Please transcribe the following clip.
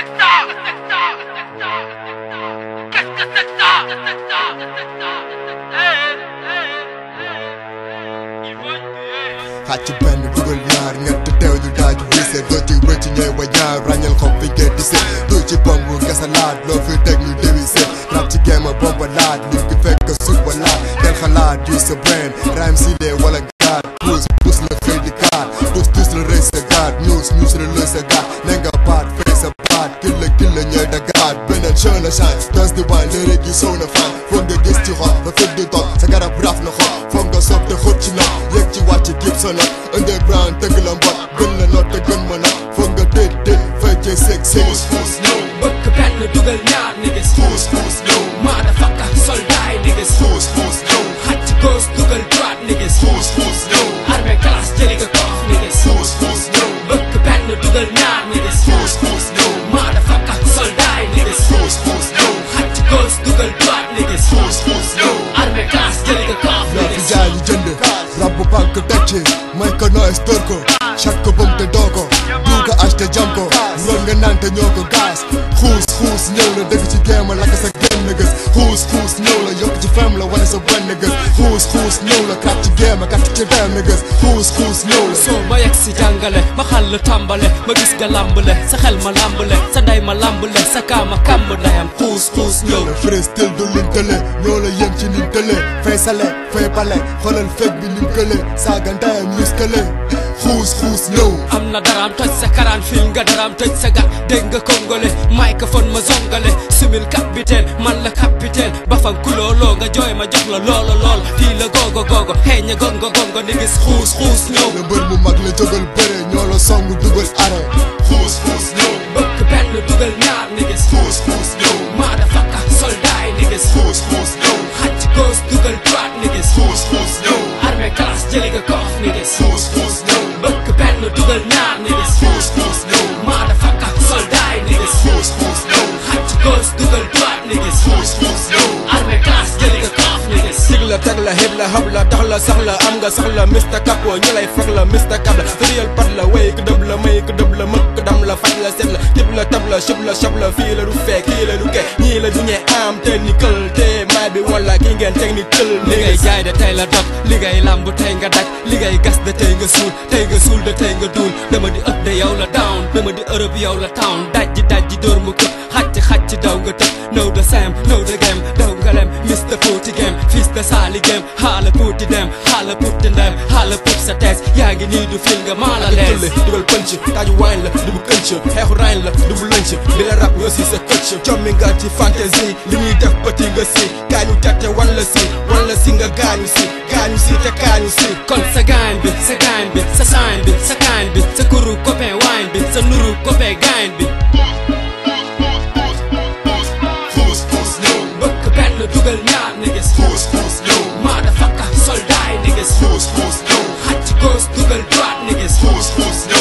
Hacı ben dugal ñaar ñett teew ñu daaju gisee doo ci rëcc ñëw ba ñaar ràññal xob fi ngeen di seet doo ci bomb nga sa laat loo fi teg ñu déwissé rap ci géema bomba laat li ki fekk suuf ba laat del xalaat use sa brain rhyme si lee wala gaat puus la xëy di kaat tus la rëy sa gaat ñuus la lëy sa gaat ne nga baat fay sa baat kil la ñëw da gaat beneen show na shine dans di wine léeg yi sow na fan foog nga gis ci xol nga fekk di toog sa garab raf na xol foog nga soog te xóot ci nopp yëg ci wàcc gib sa nopp underground tëgg la mbot gën la noot te gën ma nopp foog nga tëj feccee seg xuus ñëw bëgg benn dugal ñaar niggas xuus ñëw motherfucker soldat yi niggas xuus ñëw xacc gauche dugal droite niggas xuus ñëw armée classe jëli nga koof niggas xuus ñëw bëgg benn dugal ñaar niggas xuus ñëw motherfucker soldat yi niggas xuus ñëw xacc gauche dugal droite niggas xuus ñëw armée classe jëli nga koof niggas jaay ñu jënd rab bu banque teg ci may ko noise tër ko chaque bëm te doo ko du ko acheté jam ko lool nga naan te ñoo ko gaas xuus ñëw la dëgg ci géema lakk sa génn gës xuus ñëw la yokk ci fem la wane sa benn gës xuus ñëw la kat ci géema kat ci benn gës xuus ñëw la soo ma yegg si jàngale ma xàll tàmbale ma gis nga làmbale sa xel ma làmbale sa nday ma làmbale sa kaama kàmb ndayam xuus ñëw freestyle du lintale ñoo la yem ci lintale fay sale fay bale xoolal fekk bi lim kële saaga ndayam yuskale xuus ñëw am na daraam toj sa karaan fil nga daraam toj sa gat dégg nga kongole microphone ma zongale simil capitaine man la capitaine ba fan kulooloo nga jooy ma jox la lool fii la googo xëy na gongo ni gis xuus ñëw la mbër mu mag la jógal bëre ñoo la song dugal are xuus ñëw bëgg benn dugal ñaar ni gis xuus ñëw motherfucker soldat yi ni gis xuus ñëw xacc gauche dugal droite ni gis xuus ñëw armée classe jëli nga koof ni gis xuus ñëw bëgg benn dugal ñaar ni gis xuus ñëw motherfucker soldat yi ni gis xuus ñëw xacc gauche dugal droite ni gis xuus ñëw armée classe jëli nga koof ni gis sig la teg la hib la hab la tax la sax la am nga sax la Mr Capo ñu lay fag la Mr Cap la réel pat la way ko dëb la may ko dëb la mëkk dam la faj la set la tib la tab la chib la chab la fii la du fekk kii la du ke ñii la du ñee am technical te maay bi wala ki ngeen technical li ngay jaay de tey la dog li ngay lamb tey nga daj li ngay gas de tey nga suul de tey nga duul dama di ëpp de yow la down dama di Europe yow la town dajji dóor mu këpp xacc daw nga tëb know the same know the game daw nga lem Mr Fouti game fils de Sali game xaala puuti dem xaala puuti ndem xaala puut sa tees yaa ngi nii du fil nga maa la lees dugal pënc taaju wine la dubu kënc xeexu rayn la dubu lënc bi la rap nga si sa këcc commi nga ci fantaisie li ñuy def petit nga si gaañu tette wan la si nga gaañu si te kaañu si kon sa gaañ bi sa sign bi sa kaañ bi sa kuru copain wine bi sa nuru copain gaañ bi xuus ñëw bëgg benn dugal ñaar ni gis xuus ñëw motherfucker soldat yi ni gis xuus ñëw xacc gauche dugal droite ni gis xuus ñëw